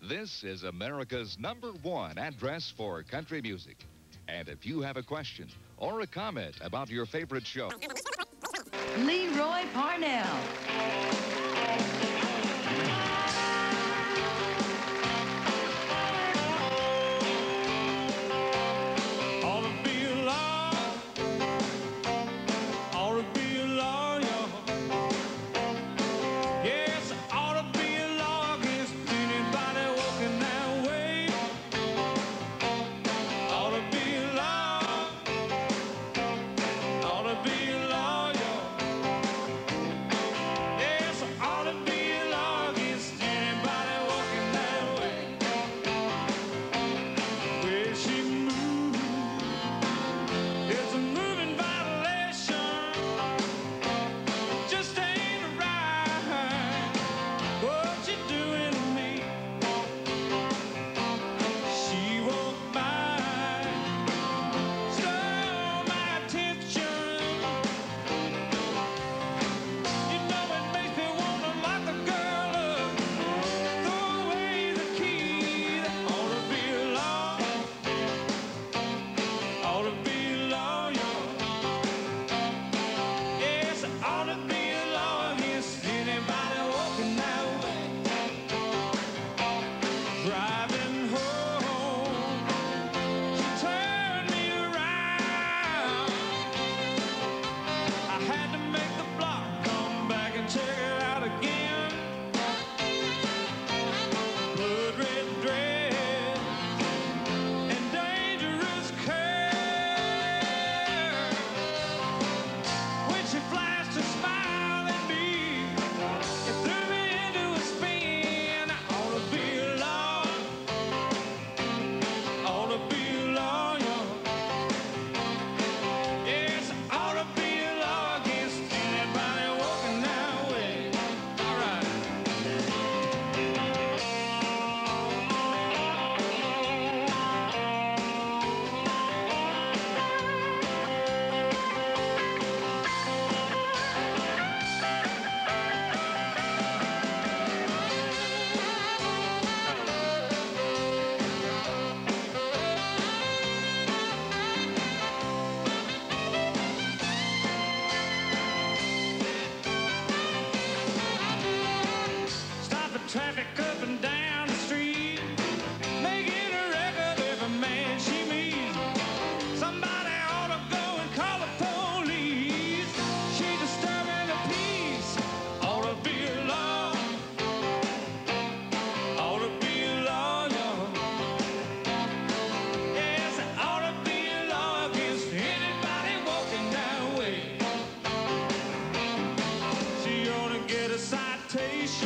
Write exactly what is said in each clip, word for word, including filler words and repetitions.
This is America's number one address for country music. And if you have a question or a comment about your favorite show, Leroy Parnell. Traffic up and down the street, making a record of a man she meets. Somebody ought to go and call the police. She's disturbing the peace. Ought to be a law. Ought to be a law, y'all. Yes, it ought to be a law against anybody walking that way. She ought to get a citation.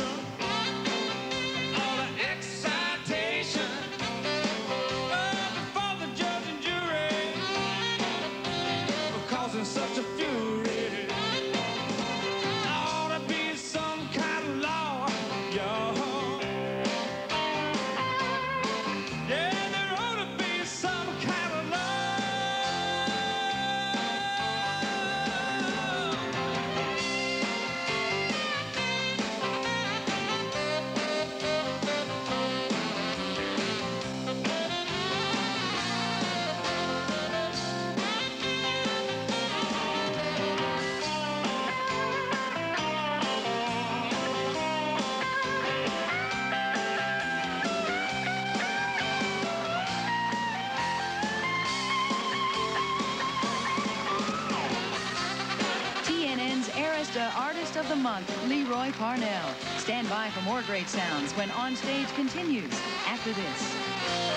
Such a fury. There ought to be some kind of law, y'all. Yeah, there ought to be some kind of law. Artist of the Month, Leroy Parnell. Stand by for more great sounds when On Stage continues after this.